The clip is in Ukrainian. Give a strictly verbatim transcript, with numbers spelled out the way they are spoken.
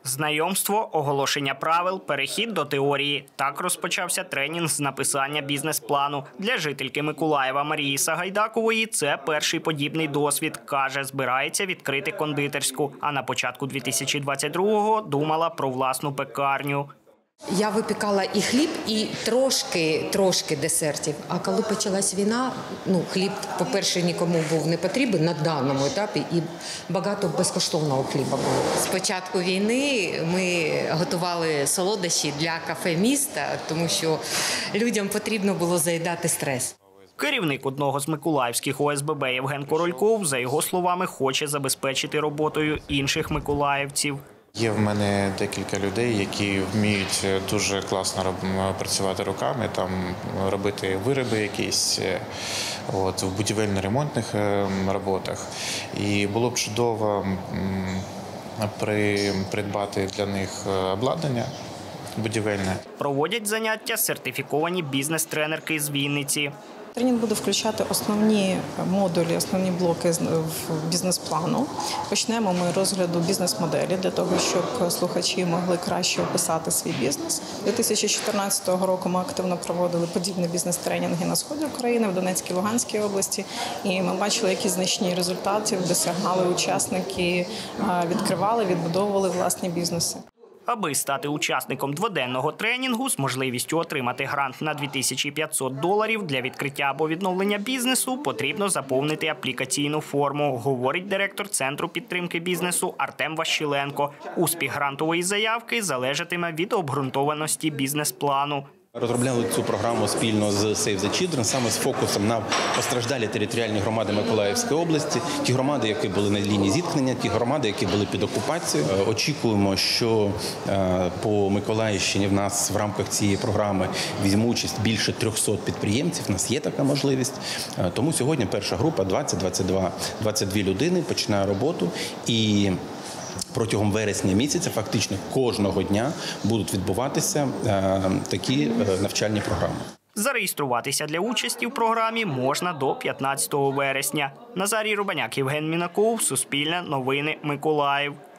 Знайомство, оголошення правил, перехід до теорії. Так розпочався тренінг з написання бізнес-плану. Для жительки Миколаєва Марії Сагайдакової це перший подібний досвід. Каже, збирається відкрити кондитерську. А на початку дві тисячі двадцять другого думала про власну пекарню. Я випікала і хліб, і трошки, трошки десертів. А коли почалась війна, ну, хліб, по-перше, нікому був не потрібен на даному етапі, і багато безкоштовного хліба було. З початку війни ми готували солодощі для кафе міста, тому що людям потрібно було заїдати стрес. Керівник одного з миколаївських о ес бе бе Євген Корольков, за його словами, хоче забезпечити роботою інших миколаївців. Є в мене декілька людей, які вміють дуже класно працювати руками, там робити вироби якісь от, в будівельно-ремонтних роботах. І було б чудово при, придбати для них обладнання будівельне. Проводять заняття сертифіковані бізнес-тренерки з Вінниці. Тренінг буде включати основні модулі, основні блоки в бізнес-плану. Почнемо ми розгляду бізнес-моделі для того, щоб слухачі могли краще описати свій бізнес. дві тисячі чотирнадцятого року ми активно проводили подібні бізнес-тренінги на сході України, в Донецькій, Луганській області. І ми бачили, які значні результати досягали учасники, відкривали, відбудовували власні бізнеси. Аби стати учасником дводенного тренінгу з можливістю отримати грант на дві тисячі п'ятсот доларів для відкриття або відновлення бізнесу, потрібно заповнити аплікаційну форму, говорить директор Центру підтримки бізнесу Артем Ващиленко. Успіх грантової заявки залежатиме від обґрунтованості бізнес-плану. Розробляли цю програму спільно з Save the Children, саме з фокусом на постраждалі територіальні громади Миколаївської області, ті громади, які були на лінії зіткнення, ті громади, які були під окупацією. Очікуємо, що по Миколаївщині в нас в рамках цієї програми візьме участь більше трьохсот підприємців, у нас є така можливість. Тому сьогодні перша група двадцять, двадцять два, двадцять дві людини починає роботу і протягом вересня місяця фактично кожного дня будуть відбуватися е, такі е, навчальні програми. Зареєструватися для участі в програмі можна до п'ятнадцятого вересня. Назарій Рубаняк, Євген Мінаков, Суспільне новини, Миколаїв.